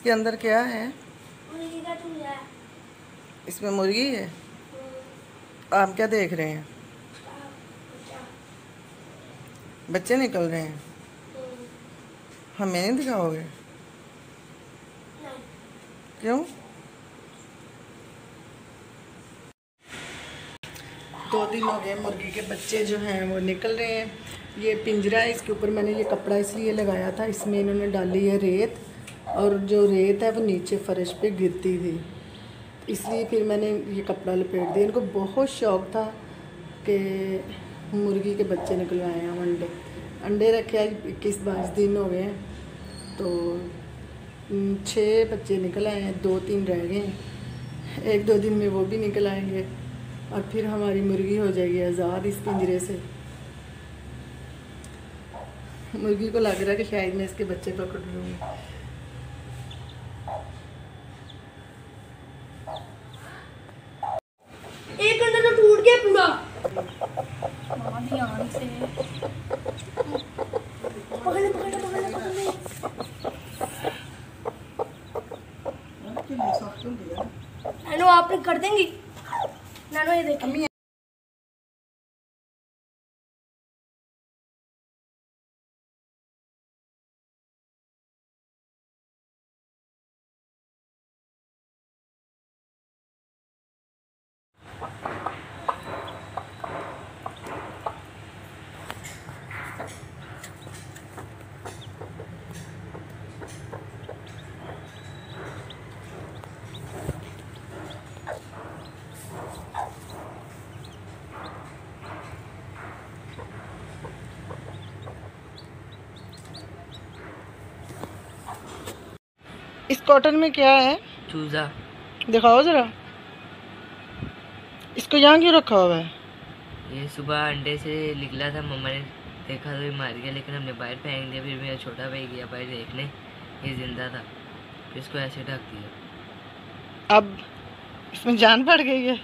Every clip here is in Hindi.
इसके अंदर क्या है? मुर्गी का चूजा है। इसमें मुर्गी है। आप क्या देख रहे हैं? बच्चे निकल रहे हैं। हमें नहीं दिखाओगे? क्यों? 2 दिन हो गए मुर्गी के बच्चे जो हैं वो निकल रहे हैं। ये पिंजरा है, इसके ऊपर मैंने ये कपड़ा इसलिए लगाया था, इसमें इन्होंने डाली है रेत, और जो रेत है वो नीचे फर्श पे गिरती थी, इसलिए फिर मैंने ये कपड़ा लपेट दिया। इनको बहुत शौक़ था कि मुर्गी के बच्चे निकलवाए हैं। हम अंडे रखे आज 21-22 दिन हो गए हैं, तो 6 बच्चे निकल आए हैं, 2-3 रह गए हैं। 1-2 दिन में वो भी निकल आएंगे और फिर हमारी मुर्गी हो जाएगी आज़ाद इस पिंजरे से। मुर्गी को लग रहा है कि शायद मैं इसके बच्चे पकड़ लूँगी। एक अंडा तो टूट गया पूरा। ध्यान से पकड़ पकड़। नानो आप कर देंगी? नानो ये देखिए। इस कॉटन में क्या है? चूजा। दिखाओ ज़रा, इसको यहाँ क्यों रखा हुआ है? ये सुबह अंडे से निकला था, मम्मा ने देखा तो ये मार गया, लेकिन हमने बाहर फेंक दिया। फिर मेरा छोटा भाई गया बाहर देखने, ये जिंदा था, फिर इसको ऐसे ढक दिया। अब इसमें जान पड़ गई है।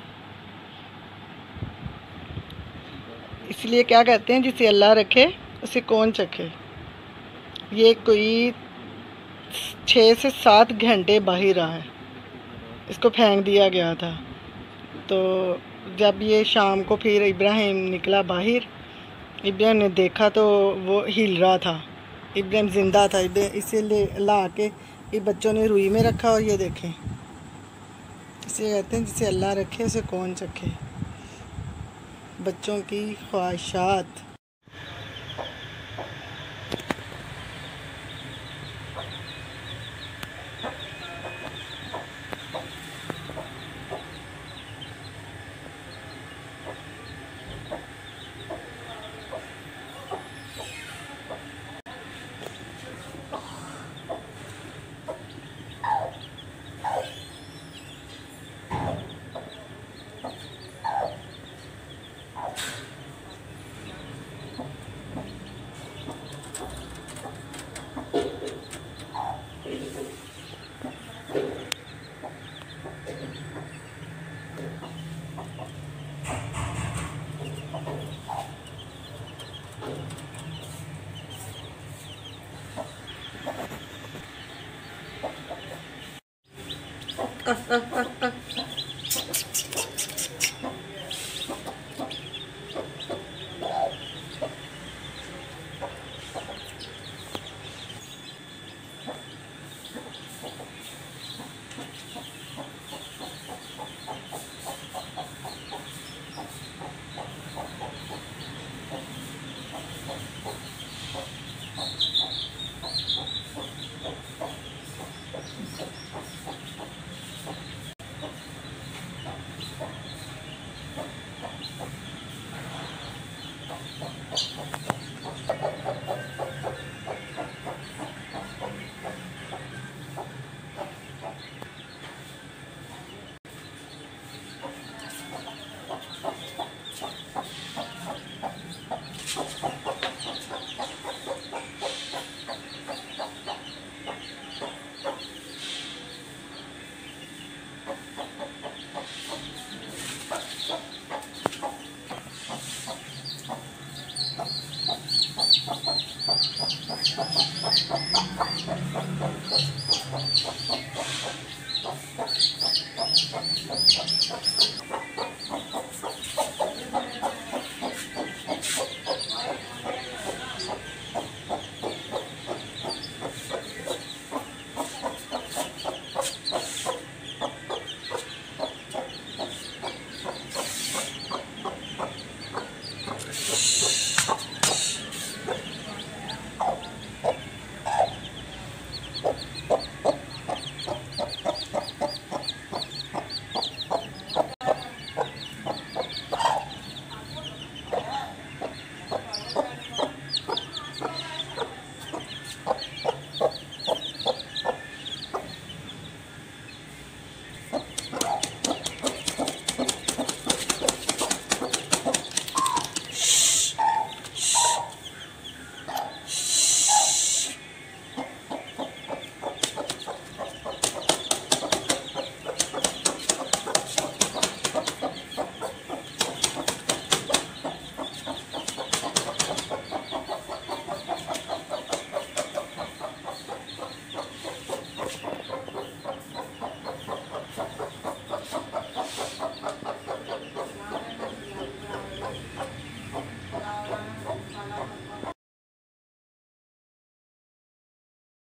इसलिए क्या कहते हैं, जिसे अल्लाह रखे उसे कौन चखे। ये कोई 6 से 7 घंटे बाहर रहा है, इसको फेंक दिया गया था। तो जब ये शाम को फिर इब्राहिम निकला बाहर, इब्राहिम ने देखा तो वो हिल रहा था, इब्राहिम ज़िंदा था। इसीलिए अल्लाह के ये बच्चों ने रुई में रखा। और ये देखें, इसे कहते हैं जिसे अल्लाह रखे उसे कौन चखे। बच्चों की ख्वाहिशात।